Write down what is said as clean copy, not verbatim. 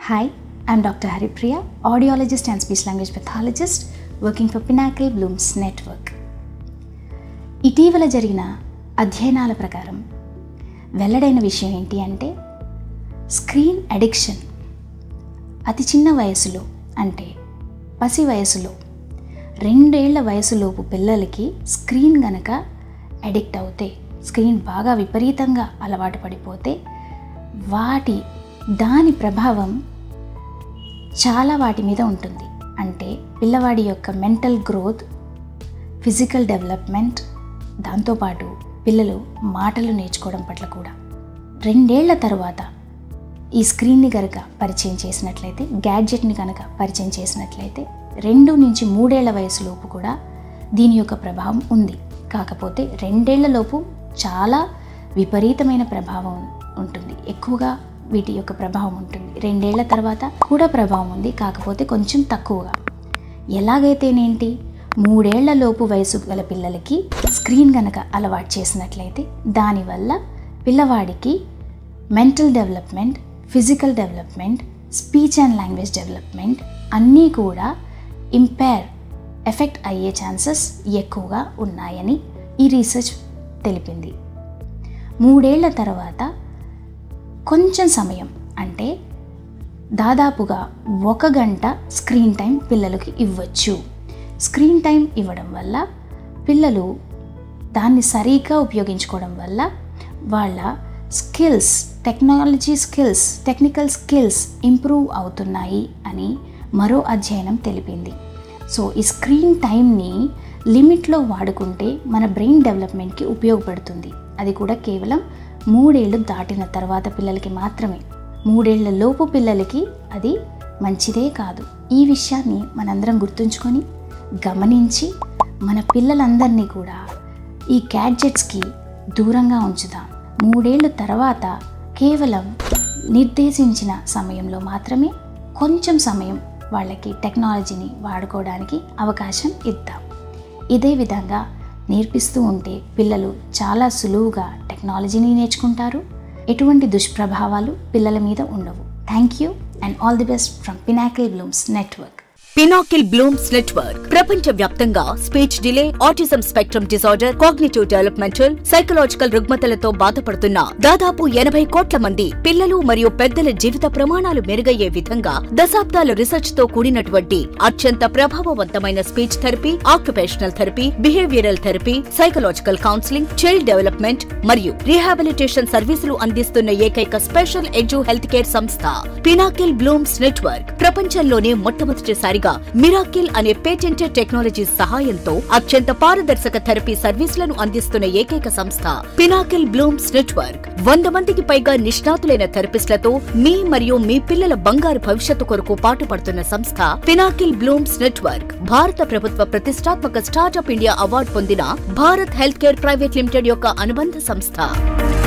Hi, I'm Dr. Haripriya, audiologist and speech language pathologist working for Pinnacle Blooms Network. ఇటీవల జరిగిన అధ్యయనాల ప్రకారం వెల్లడైన విషయం ఏంటి అంటే స్క్రీన్ అడిక్షన్ అతి చిన్న వయసులో అంటే పసి వయసులో 2 ఏళ్ల వయసులోపు పిల్లలకి స్క్రీన్ గనక అడిక్ట్ అవుతే, స్క్రీన్ బాగా విపరీతంగా అలవాటు పడిపోతే దాని ప్రభావం చాలా వాటి మీద ఉంటుంది. అంటే పిల్లవాడి యొక్క మెంటల్ గ్రోత్, ఫిజికల్ డెవలప్మెంట్, దాంతోపాటు పిల్లలు మాటలు నేర్చుకోవడం పట్ల కూడా 2 ఏళ్ల తర్వాత ఈ స్క్రీన్ని కనుక పరిచయం చేసినట్లయితే, గ్యాడ్జెట్ని కనుక పరిచయం చేసినట్లయితే 2 నుంచి 3 ఏళ్ల వయసులోపు కూడా దీని యొక్క ప్రభావం ఉంది. కాకపోతే 2 ఏళ్లలోపు చాలా విపరీతమైన ప్రభావం ఉంటుంది, ఎక్కువగా వీటి యొక్క ప్రభావం ఉంటుంది. 2 ఏళ్ల తర్వాత కూడా ప్రభావం ఉంది, కాకపోతే కొంచెం తక్కువగా. ఎలాగైతేనేంటి 3 ఏళ్లలోపు వయసు గల పిల్లలకి స్క్రీన్ కనుక అలవాటు చేసినట్లయితే దానివల్ల పిల్లవాడికి mental development, physical development, speech and language development అన్నీ కూడా ఎఫెక్ట్ అయ్యే ఛాన్సెస్ ఎక్కువగా ఉన్నాయని ఈ రీసెర్చ్ తెలిపింది. 3 ఏళ్ల తర్వాత కొంచెం సమయం, అంటే దాదాపుగా 1 గంట స్క్రీన్ టైం పిల్లలకి ఇవ్వచ్చు. స్క్రీన్ టైం ఇవ్వడం వల్ల పిల్లలు దాన్ని సరిగ్గా ఉపయోగించుకోవడం వల్ల వాళ్ళ స్కిల్స్, టెక్నికల్ స్కిల్స్ ఇంప్రూవ్ అవుతున్నాయి అని మరో అధ్యయనం తెలిపింది. సో ఈ స్క్రీన్ టైంని లిమిట్లో వాడుకుంటే మన బ్రెయిన్ డెవలప్మెంట్కి ఉపయోగపడుతుంది. అది కూడా కేవలం 3 ఏళ్ళు దాటిన తర్వాత పిల్లలకి మాత్రమే. 3 ఏళ్ల లోపు పిల్లలకి అది మంచిదే కాదు. ఈ విషయాన్ని మనందరం గుర్తుంచుకొని గమనించి మన పిల్లలందరినీ కూడా ఈ గ్యాడ్జెట్స్కి దూరంగా ఉంచుదాం. 3 ఏళ్ళ తర్వాత కేవలం నిర్దేశించిన సమయంలో మాత్రమే కొంచెం సమయం వాళ్ళకి టెక్నాలజీని వాడుకోవడానికి అవకాశం ఇద్దాం. ఇదే విధంగా నేర్పిస్తూ ఉంటే పిల్లలు చాలా సులువుగా టెక్నాలజీని నేర్చుకుంటారు. ఎటువంటి దుష్ప్రభావాలు పిల్లల మీద ఉండవు. Thank you and all the best from Pinnacle Blooms Network. Pinnacle Blooms Network ప్రపంచ వ్యాప్తంగా speech delay, autism spectrum disorder, cognitive developmental, psychological రుగ్మతలతో బాధపడుతున్న దాదాపు 80 కోట్ల మంది పిల్లలు మరియు పెద్దల జీవిత ప్రమాణాలు మెరుగయ్యే విధంగా దశాబ్దాల రీసెర్చ్ తో కూడినటువంటి అత్యంత ప్రభావవంతమైన speech therapy, occupational therapy, behavioural therapy, psychological counselling, child development మరియు రీహాబిలిటేషన్ సర్వీసులు అందిస్తున్న ఏకైక స్పెషల్ ఎడ్యు హెల్త్ కేర్ సంస్థ పినాకిల్ బ్లూమ్స్ నెట్వర్క్. ప్రపంచంలోనే మొట్టమొదటిసారి మిరాకిల్ అనే పేటెంటెడ్ టెక్నాలజీ సహాయంతో అత్యంత పారదర్శక థెరపీ సర్వీసులను అందిస్తున్న ఏకైక సంస్థ పినాకిల్ బ్లూమ్స్ నెట్వర్క్. 100 మందికి పైగా నిష్ణాతులైన థెరపిస్టులతో మీ మరియు మీ పిల్లల బంగారు భవిష్యత్తు కొరకు పాటుపడుతున్న సంస్థ పినాకిల్ బ్లూమ్స్ నెట్వర్క్. భారత ప్రభుత్వ ప్రతిష్టాత్మక స్టార్టప్ ఇండియా అవార్డు పొందిన Bharat health care private limited యొక్క అనుబంధ సంస్థ.